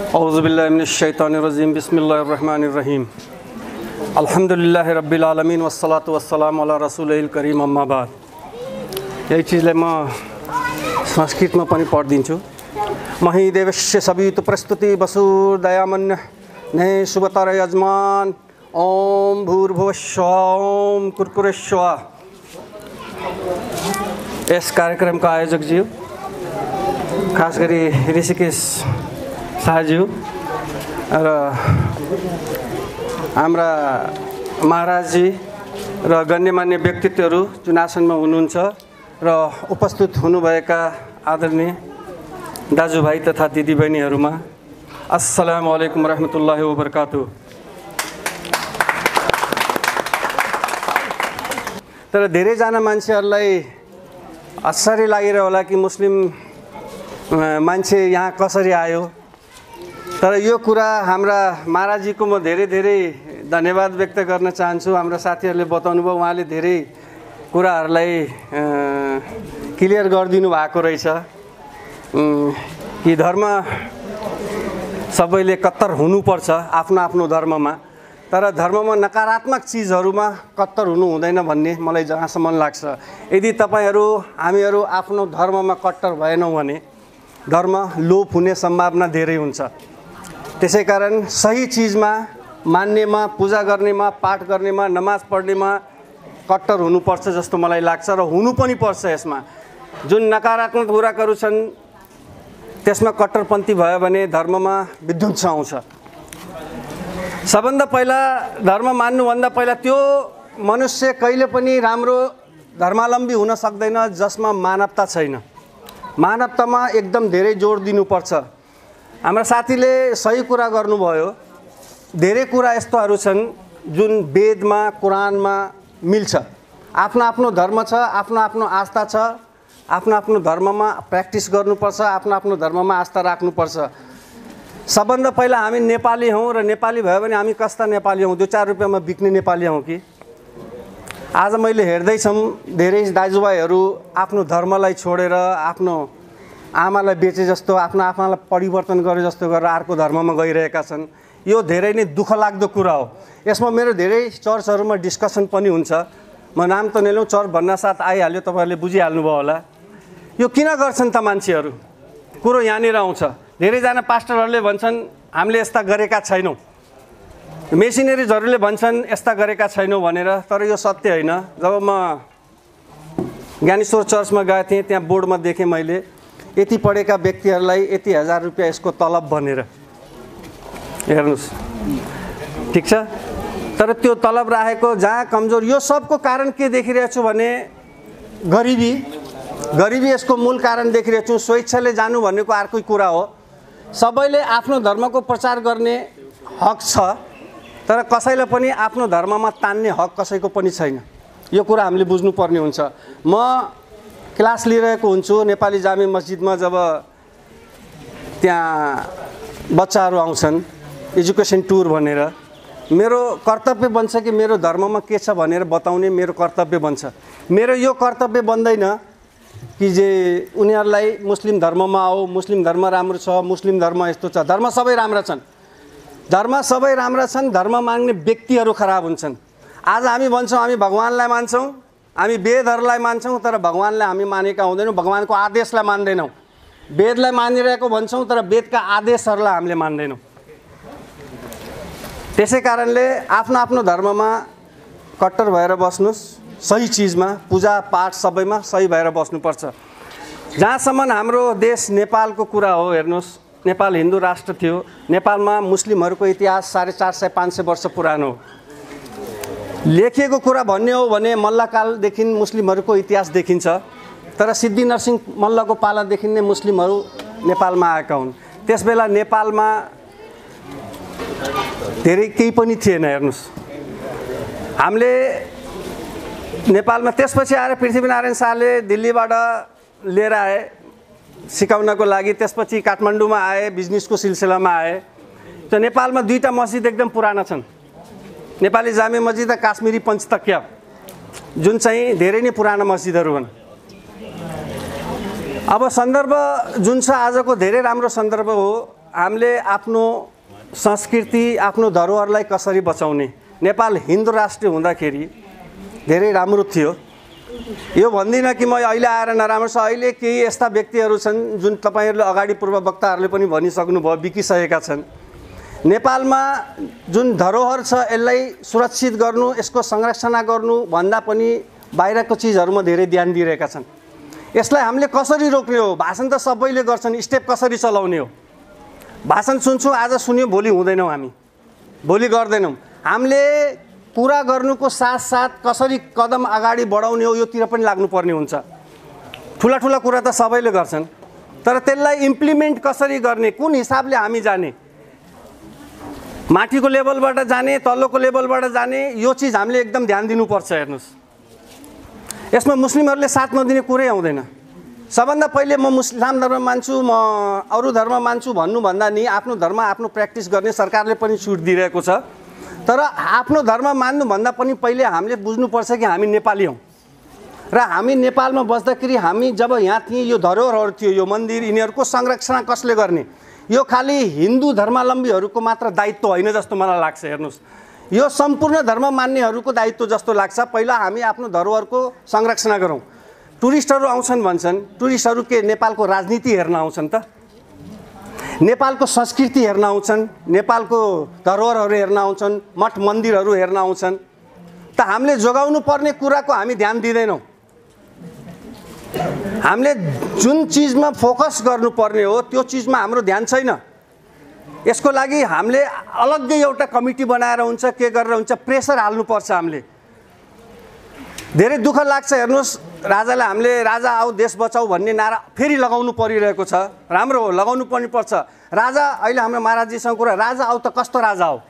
औज़ुबिल्लाहि मिनश्शैतानिर्रजीम बिस्मिल्लाहिर्रहमानिर्रहीम अल्हम्दुलिल्लाहि रब्बिल आलमीन वस्सलातु वस्सलामु अला रसूलिल करीम अम्मा बाद। यही चीज़लाई म संस्कृतमा पनि पढिदिन्छु। मही देवस्य सवितु प्रस्तुति वसुर्दयामन्य ने शुभतर यजमान ओम भूर्भुवस्सुवः ओम कुर्कुरेस्वः। यस कार्यक्रमका आयोजकज्यू खास गरी ऋषिकेश शाहज्यू र हाम्रा महाराजजी र गण्यमान्य व्यक्तित्वहरू जुन आसनमा हुनुहुन्छ र उपस्थित हुनुभएका आदरणीय दाजुभाइ तथा दिदीबहिनीहरूमा अस्सलामु अलैकुम रहमतुल्लाहि व बरकातुहू। तर धेरैजना मान्छेहरूलाई आश्चर्य लागिरह्यो होला कि मुस्लिम मान्छे यहाँ कसरी आयो। तर यो कुरा हाम्रा महाराजजीको म धेरै धन्यवाद व्यक्त गर्न चाहन्छु। हाम्रा साथीहरूले बताउनु भयो, उहाँले धेरै कुराहरूलाई क्लियर गरिदिनु भएको रहेछ कि धर्म सबैले कट्टर हुनुपर्छ आफ्नो आफ्नो धर्ममा, तर धर्ममा नकारात्मक चिजहरूमा कट्टर हुनु हुँदैन भन्ने मलाई जहाँसम्म लाग्छ। यदि तपाईँहरू हामीहरू आफ्नो धर्ममा कट्टर भएनौँ भने धर्म लोप हुने सम्भावना धेरै हुन्छ। त्यसैकारण सही चिजमा मान्नेमा, पूजा गर्नेमा, पाठ गर्नेमा, नमाज पढ्नेमा कट्टर हुनुपर्छ जस्तो मलाई लाग्छ र हुनु पनि पर्छ। यसमा जुन नकारात्मक कुराहरू छन् त्यसमा कट्टरपन्थी भयो भने धर्ममा विध्वंस आउँछ। सबभन्दा पहिला धर्म मान्नुभन्दा पहिला त्यो मनुष्य कहिले पनि राम्रो धर्मावलम्बी हुन सक्दैन जसमा मानवता छैन। मानवतामा एकदम धेरै जोड दिनुपर्छ। हाम्रा साथीले सही कुरा गर्नुभयो। धेरै कुरा यस्तोहरू छन् जुन वेदमा, कुरानमा मिल्छ। आफ्नो आफ्नो धर्म छ, आफ्नो आफ्नो आस्था छ, आफ्नो आफ्नो धर्ममा प्र्याक्टिस गर्नुपर्छ, आफ्नो आफ्नो धर्ममा आस्था राख्नुपर्छ। सबभन्दा पहिला हामी नेपाली हौँ र नेपाली भयो भने हामी कस्ता नेपाली हौँ? 2-4 रुपियाँमा बिक्ने नेपाली हौँ कि? आज मैले हेर्दैछौँ धेरै दाजुभाइहरू आफ्नो धर्मलाई छोडेर आफ्नो आमालाई बेचे जस्तो, आफ्नो आफूलाई परिवर्तन गरे जस्तो गरेर अर्को धर्ममा गइरहेका छन्। यो धेरै नै दुःख लाग्दो कुरा हो। यसमा मेरो धेरै चर्चहरूमा डिस्कसन पनि हुन्छ। म नाम त नलिउँ, चर्च भन्नासाथ आइहाल्यो, तपाईँहरूले बुझिहाल्नुभयो होला। यो किन गर्छन् त मान्छेहरू? कुरो यहाँनिर आउँछ। धेरैजना पास्टरहरूले भन्छन् हामीले यस्ता गरेका छैनौँ, मेसिनरिजहरूले भन्छन् यस्ता गरेका छैनौँ भनेर। तर यो सत्य होइन। जब म ज्ञानेश्वर चर्चमा गएको थिएँ, त्यहाँ बोर्डमा देखेँ मैले यति पढेका व्यक्तिहरूलाई यति 1000 रुपियाँ यसको तलब भनेर। हेर्नुहोस्, ठिक छ। तर त्यो तलब राखेको जहाँ कमजोर। यो सबको कारण के देखिरहेको छु भने गरिबी यसको मूल कारण देखिरहेको छु। स्वेच्छाले जानु भनेको अर्कै कुरा हो। सबैले आफ्नो धर्मको प्रचार गर्ने हक छ, तर कसैलाई पनि आफ्नो धर्ममा तान्ने हक कसैको पनि छैन। यो कुरा हामीले बुझ्नुपर्ने हुन्छ। म क्लास लिइरहेको हुन्छु नेपाली जामे मस्जिदमा। जब त्यहाँ बच्चाहरू आउँछन् एजुकेसन टुर भनेर, मेरो कर्तव्य बन्छ कि मेरो धर्ममा के छ भनेर बताउने मेरो कर्तव्य बन्छ। मेरो यो कर्तव्य बन्दैन कि जे उनीहरूलाई मुस्लिम धर्ममा आओ, मुस्लिम धर्म राम्रो छ, मुस्लिम धर्म यस्तो छ। धर्म सबै राम्रा छन्, धर्म सबै राम्रा छन्। धर्म मान्ने व्यक्तिहरू खराब हुन्छन्। आज हामी भन्छौँ हामी भगवान्लाई मान्छौँ, हामी वेदहरूलाई मान्छौँ, तर भगवान्लाई हामी मानेका हुँदैनौँ, भगवान्को आदेशलाई मान्दैनौँ। वेदलाई मानिरहेको भन्छौँ तर वेदका आदेशहरूलाई हामीले मान्दैनौँ। त्यसै कारणले आफ्नो आफ्नो धर्ममा कट्टर भएर बस्नुहोस्। सही चिजमा, पूजा पाठ सबैमा सही भएर बस्नुपर्छ। जहाँसम्म हाम्रो देश नेपालको कुरा हो, हेर्नुहोस्, नेपाल हिन्दू राष्ट्र थियो। नेपालमा मुस्लिमहरूको इतिहास 450-500 वर्ष पुरानो हो। लेखिएको कुरा भन्ने हो भने मल्लकालदेखि मुस्लिमहरूको इतिहास देखिन्छ। तर सिद्धि नरसिंह मल्लको पालादेखि नै मुस्लिमहरू नेपालमा आएका हुन्। त्यसबेला नेपालमा धेरै केही पनि थिएन। हेर्नुहोस्, हामीले नेपालमा त्यसपछि आएर पृथ्वीनारायण शाहले दिल्लीबाट लिएर आए सिकाउनको लागि। त्यसपछि काठमाडौँमा आए, बिजनेसको सिलसिलामा आए। त्यो नेपालमा 2टा मस्जिद एकदम पुराना छन्, नेपाली जामे मस्जिद र काश्मीरी पञ्चतक्या, जुन चाहिँ धेरै नै पुराना मस्जिदहरू हुन्। अब सन्दर्भ जुन छ आजको धेरै राम्रो सन्दर्भ हो। हामीले आफ्नो संस्कृति आफ्नो धरोहरलाई कसरी बचाउने। नेपाल हिन्दू राष्ट्र हुँदाखेरि धेरै राम्रो थियो। यो भन्दिनँ कि म अहिले आएर नराम्रो छ। अहिले केही यस्ता व्यक्तिहरू छन् जुन तपाईहरुले अगाडि पूर्व वक्ताहरूले पनि भनिसक्नु भयो, बिकिसकेका छन्। नेपालमा जुन धरोहर छ यसलाई सुरक्षित गर्नु, यसको संरक्षण गर्नु भन्दा पनि बाहिरको चीजहरुमा धेरै ध्यान दिइरहेका छन्। यसलाई हामीले कसरी रोक्ने हो? भाषण त सबैले गर्छन्, स्टेप कसरी चलाउने हो? भाषण सुन्छौँ, आज सुन्यो, भोलि हुँदैनौँ, हामी भोलि गर्दैनौँ। हामीले कुरा गर्नुको साथसाथ कसरी कदम अगाडि बढाउने हो योतिर पनि लाग्नुपर्ने हुन्छ। ठुला ठुला कुरा त सबैले गर्छन्, तर त्यसलाई इम्प्लिमेन्ट कसरी गर्ने, कुन हिसाबले हामी जाने, माथिको लेभलबाट जाने, तल्लोको लेभलबाट जाने, यो चीज हामीले एकदम ध्यान दिनुपर्छ। हेर्नुस्, यसमा मुस्लिमहरूले साथ नदिने कुरै आउँदैन। सबभन्दा पहिले म इस्लाम धर्म मान्छु, म अरू धर्म मान्छु भन्नुभन्दा नि आफ्नो धर्म आफ्नो प्र्याक्टिस गर्ने सरकारले पनि छुट दिइरहेको छ। तर आफ्नो धर्म मान्नुभन्दा पनि पहिले हामीले बुझ्नुपर्छ कि हामी नेपाली हौँ र हामी नेपालमा बस्दाखेरि हामी जब यहाँ थियौँ यो धरोहरहरू थियो, यो मन्दिर, यिनीहरूको संरक्षण कसले गर्ने? यो खालि हिन्दू धर्मावलम्बीहरूको मात्र दायित्व होइन जस्तो मलाई लाग्छ। हेर्नुस्, यो सम्पूर्ण धर्म मान्नेहरूको दायित्व जस्तो लाग्छ। पहिला हामी आफ्नो धरोहरको संरक्षण गरौँ। टुरिस्टहरू आउँछन् भन्छन्, टुरिस्टहरू के नेपालको राजनीति हेर्न आउँछन् त? नेपालको संस्कृति हेर्न आउँछन्, नेपालको धरोहरहरू हेर्न आउँछन्, मठ मन्दिरहरू हेर्न आउँछन्। त हामीले जोगाउनु पर्ने कुराको हामी ध्यान दिँदैनौँ। हामीले जुन चीजमा फोकस गर्नुपर्ने हो त्यो चीजमा हाम्रो ध्यान छैन। यसको लागि हामीले अलग्गै एउटा कमिटी बनाएर हुन्छ, के गरेर हुन्छ, प्रेसर हाल्नुपर्छ। हामीले धेरै दुःख लाग्छ। हेर्नुहोस्, राजालाई हामीले राजा आऊ देश बचाऊ भन्ने नारा फेरि लगाउनु परिरहेको छ। राम्रो हो, लगाउनु पनि पर्छ। राजा अहिले हाम्रो महाराजजीसँग कुरा, राजा आऊ त कस्तो राजा आऊ?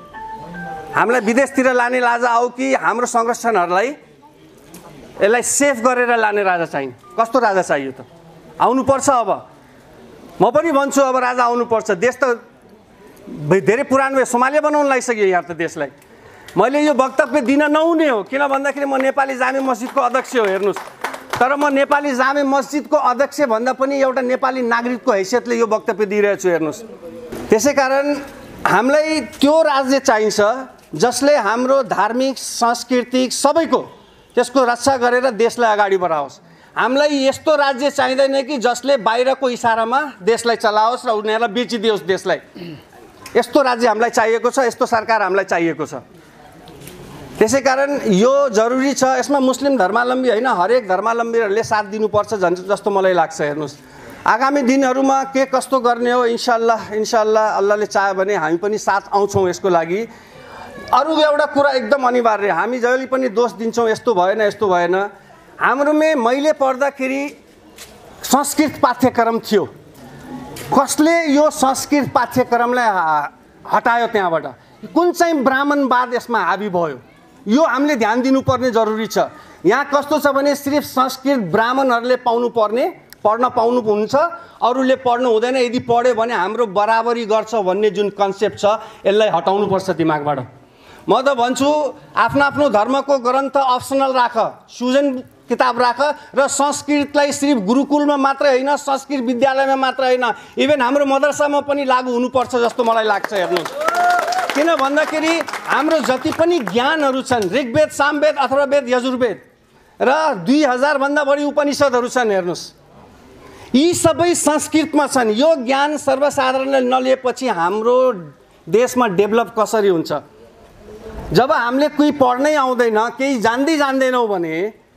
हामीलाई विदेशतिर लाने राजा आऊ कि हाम्रो संरक्षणहरूलाई यसलाई सेफ गरेर लाने राजा चाहिने? कस्तो राजा चाहियो त? आउनुपर्छ। अब म पनि भन्छु, अब राजा आउनुपर्छ। देश त धेरै पुरानो भयो, सोमालिया बनाउन लागिसक्यो यहाँ त देशलाई। मैले यो वक्तव्य दिन नहुने हो, किन भन्दाखेरि म नेपाली जामे मस्जिदको अध्यक्ष हो। हेर्नुहोस्, तर म नेपाली जामे मस्जिदको अध्यक्ष भन्दा पनि एउटा नेपाली नागरिकको हैसियतले यो वक्तव्य दिइरहेको छु। हेर्नुहोस्, त्यसै कारण हामीलाई त्यो राज्य चाहिन्छ जसले हाम्रो धार्मिक सांस्कृतिक सबैको त्यसको रक्षा गरेर देशलाई अगाडि बढाओस्। हामीलाई यस्तो राज्य चाहिँदैन कि जसले बाहिरको इसारामा देशलाई चलाओस् र उनीहरूलाई बेचिदियोस् देशलाई। यस्तो राज्य हामीलाई चाहिएको छ, यस्तो सरकार हामीलाई चाहिएको छ। त्यसै कारण यो जरुरी छ। यसमा मुस्लिम धर्मावलम्बी होइन, हरेक धर्मावलम्बीहरूले साथ दिनुपर्छ जस्तो मलाई लाग्छ। हेर्नुहोस्, आगामी दिनहरूमा के कस्तो गर्ने हो, इन्शाअल्लाह अल्लाहले चाह्यो भने हामी पनि साथ आउँछौँ यसको लागि। अरू एउटा कुरा एकदम अनिवार्य, हामी जहिले पनि दोष दिन्छौँ यस्तो भएन यस्तो भएन। हाम्रोमा मैले पढ्दाखेरि संस्कृत पाठ्यक्रम थियो। कसले यो संस्कृत पाठ्यक्रमलाई हटायो त्यहाँबाट? कुन चाहिँ ब्राह्मणवाद यसमा हाबी भयो? यो हामीले ध्यान दिनुपर्ने जरुरी छ। यहाँ कस्तो छ भने सिर्फ संस्कृत ब्राह्मणहरूले पढ्न पाउनु हुन्छ, अरूले पढ्नु हुँदैन। यदि पढ्यो भने हाम्रो बराबरी गर्छ भन्ने जुन कन्सेप्ट छ यसलाई हटाउनुपर्छ दिमागबाट। म त भन्छु आफ्नो आफ्नो धर्मको ग्रन्थ अप्सनल राख, सुजन किताब राख र संस्कृतलाई सिर्फ गुरुकुलमा मात्रै होइन, संस्कृत विद्यालयमा मात्र होइन, इभन हाम्रो मदरसामा पनि लागू हुनुपर्छ जस्तो मलाई लाग्छ। हेर्नुहोस्, किन भन्दाखेरि हाम्रो जति पनि ज्ञानहरू छन्, ऋग्वेद, सामवेद, अथर्ववेद, यजुर्वेद र 2000 भन्दा बढी उपनिषदहरू छन्। हेर्नुहोस्, यी सबै संस्कृतमा छन्। यो ज्ञान सर्वसाधारणले नलिएपछि हाम्रो देशमा डेभलप कसरी हुन्छ? जब हामीले कोही पढ्नै आउँदैन, केही जान्दैनौँ भने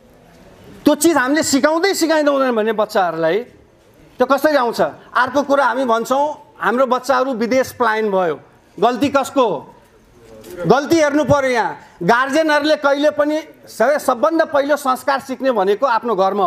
त्यो चिज हामीले सिकाउँदैन भने बच्चाहरूलाई त्यो कसरी आउँछ? अर्को कुरा हामी भन्छौँ हाम्रो बच्चाहरू विदेश पलायन भयो। गल्ती कसको हो? गल्ती हेर्नु पर्यो। यहाँ गार्जेनहरूले कहिले पनि सबभन्दा पहिलो संस्कार सिक्ने भनेको आफ्नो घरमा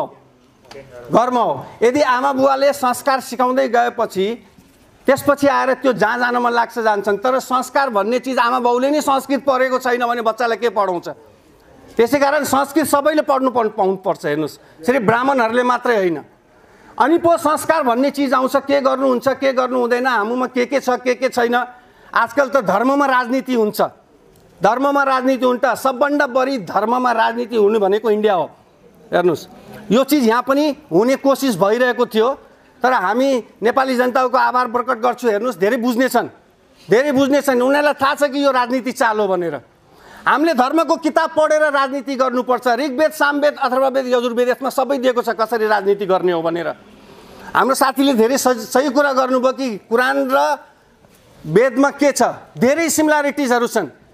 हो। यदि आमा बुवाले संस्कार सिकाउँदै गएपछि त्यसपछि आएर त्यो जहाँ जान मन लाग्छ जान्छन्। तर संस्कार भन्ने चिज आमा बाउले नै संस्कृत पढेको छैन भने बच्चालाई के पढाउँछ? त्यसै कारण संस्कृत सबैले पाउनुपर्छ। हेर्नुहोस्, सिर्फ ब्राह्मणहरूले मात्रै होइन। अनि पो संस्कार भन्ने चिज आउँछ। के गर्नुहुन्छ, के गर्नु हुँदैन, हाम्रोमा के छ के छैन। आजकल त धर्ममा राजनीति हुन्छ। सबभन्दा बढी धर्ममा राजनीति हुने भनेको इन्डिया हो। हेर्नुहोस्, यो चिज यहाँ पनि हुने कोसिस भइरहेको थियो, तर हामी नेपाली जनताको आभार प्रकट गर्छु। हेर्नुहोस्, धेरै बुझ्नेछन्, उनीहरूलाई थाहा छ कि यो राजनीति चाल हो भनेर। हामीले धर्मको किताब पढेर राजनीति गर्नुपर्छ। ऋग्वेद, सामवेद, अथर्ववेद, यजुर्वेद यसमा सबै दिएको छ कसरी राजनीति गर्ने हो भनेर। हाम्रो साथीले धेरै सही कुरा गर्नुभयो कि कुरान र वेदमा के छ, धेरै सिमिलारिटिजहरू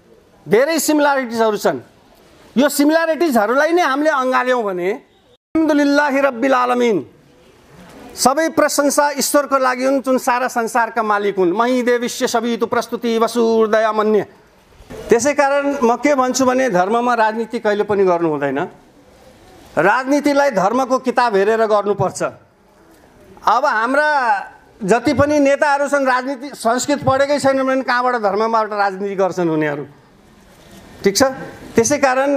छन्। यो सिमिलारिटिजहरूलाई नै हामीले अँगाल्यौँ भने अल्हम्दुलिल्लाहि रब्बिल आलमिन, सबै प्रशंसा ईश्वरको लागि हुन् जुन सारा संसारका मालिक हुन्। मही देविश्य सवितु प्रस्तुति वसुर्दया मन्य। त्यसै कारण म के भन्छु भने धर्ममा राजनीति कहिले पनि गर्नु हुँदैन। राजनीतिलाई धर्मको किताब हेरेर गर्नुपर्छ। अब हाम्रा जति पनि नेताहरू छन् राजनीति संस्कृत पढेकै छैनन् भने कहाँबाट धर्मबाट राजनीति गर्छन् उनीहरू, ठिक छ। त्यसै कारण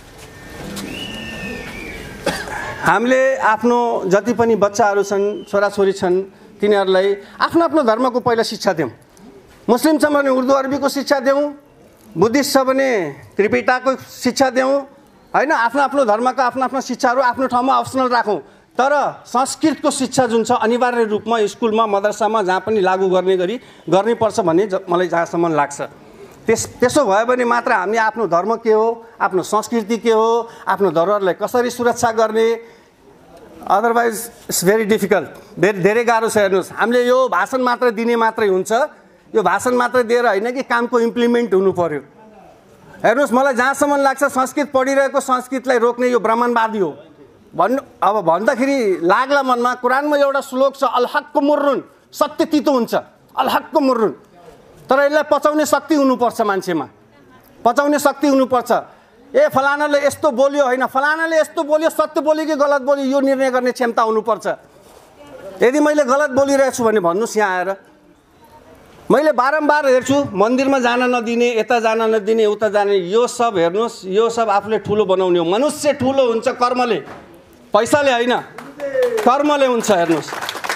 हामीले आफ्नो जति पनि बच्चाहरू छन्, छोराछोरी छन्, तिनीहरूलाई आफ्नो आफ्नो धर्मको पहिला शिक्षा दिउँ। मुस्लिम छ भने उर्दू अरबीको शिक्षा दिउँ, बुद्धिस्ट छ भने त्रिपिटाको शिक्षा दिउँ, होइन। आफ्नो आफ्नो धर्मका आफ्नो आफ्नो शिक्षाहरू आफ्नो ठाउँमा अप्सनल राखौँ। तर संस्कृतको शिक्षा जुन छ अनिवार्य रूपमा स्कुलमा, मद्रसामा जहाँ पनि लागू गर्नुपर्छ भन्ने मलाई जहाँसम्म लाग्छ। त्यसो भयो भने मात्र हामी आफ्नो धर्म के हो, आफ्नो संस्कृति के हो, आफ्नो धरोहरलाई कसरी सुरक्षा गर्ने, अदरवाइज इट्स भेरी डिफिकल्ट, धेरै गाह्रो छ। हेर्नुहोस्, हामीले यो भाषण मात्र दिने मात्रै हुन्छ, यो भाषण मात्र दिएर होइन कि कामको इम्प्लिमेन्ट हुनु पर्यो। हेर्नुहोस्, मलाई जहाँसम्म लाग्छ संस्कृत पढिरहेको संस्कृतलाई रोक्ने यो ब्राह्मणवादी हो अब भन्दाखेरि लाग्ला मनमा। कुरानमा एउटा श्लोक छ, अल हक्क मुर्रुन, सत्य तितो हुन्छ, अल हक्क मुर्रुन। तर यसलाई पचाउने शक्ति हुनुपर्छ, मान्छेमा पचाउने शक्ति हुनुपर्छ। ए फलानाले यस्तो बोल्यो, होइन फलानाले यस्तो बोल्यो, सत्य बोल्यो कि गलत बोल्यो, यो निर्णय गर्ने क्षमता हुनुपर्छ। यदि मैले गलत बोलिरहेको छु भने भन्नुहोस् यहाँ आएर। मैले बारम्बार हेर्छु मन्दिरमा जान नदिने, यता जान नदिने, उता जाने, यो सब हेर्नुहोस्, यो सब आफूले ठुलो बनाउने हो। मनुष्य ठुलो हुन्छ कर्मले, पैसाले होइन, कर्मले हुन्छ। हेर्नुहोस्,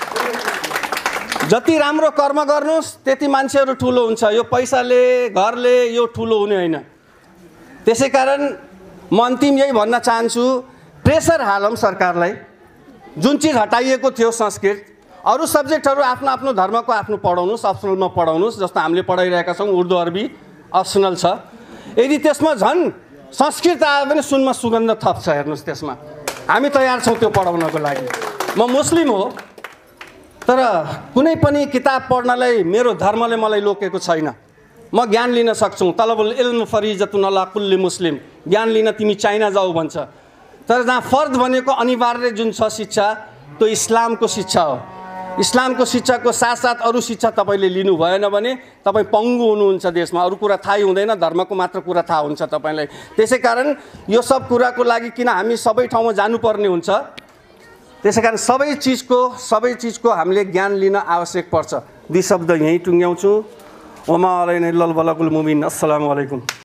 जति राम्रो कर्म गर्नुहोस् त्यति मान्छेहरू ठुलो हुन्छ। यो पैसाले, घरले यो ठुलो हुने होइन। त्यसै कारण म अन्तिम यही भन्न चाहन्छु, प्रेसर हालौँ सरकारलाई। जुन चिज हटाइएको थियो संस्कृत, अरू सब्जेक्टहरू आफ्नो आफ्नो धर्मको आफ्नो पढाउनुहोस्, अप्सनलमा पढाउनुहोस्। जस्तो हामीले पढाइरहेका छौँ उर्दू अरबी अप्सनल छ। यदि त्यसमा झन् संस्कृत आयो भने सुनमा सुगन्ध थप्छ। हेर्नुहोस्, त्यसमा हामी तयार छौँ त्यो पढाउनको लागि। म मुस्लिम हो, तर कुनै पनि किताब पढ्नलाई मेरो धर्मले मलाई रोकेको छैन। म ज्ञान लिन सक्छु। तलबुल इल्म फरिजतुन अला कुल्ली मुस्लिम, ज्ञान लिन तिमी चाइना जाऊ भन्छ। तर जहाँ फर्द भनेको अनिवार्य जुन छ शिक्षा, त्यो इस्लामको शिक्षा हो। इस्लामको शिक्षाको साथसाथ अरू शिक्षा तपाईँले लिनु भएन भने तपाईँ पङ्गु हुनुहुन्छ देशमा। अरू कुरा थाहै हुँदैन, धर्मको मात्र कुरा थाहा हुन्छ तपाईँलाई। त्यसै कारण यो सब कुराको लागि किन हामी सबै ठाउँमा जानुपर्ने हुन्छ, त्यसै कारण सबै चिजको हामीले ज्ञान लिन आवश्यक पर्छ। दुई शब्द यहीँ टुङ्ग्याउँछु। वमा अलैना इल्लल बलागुल मुबिन। अस्सलामु अलैकुम।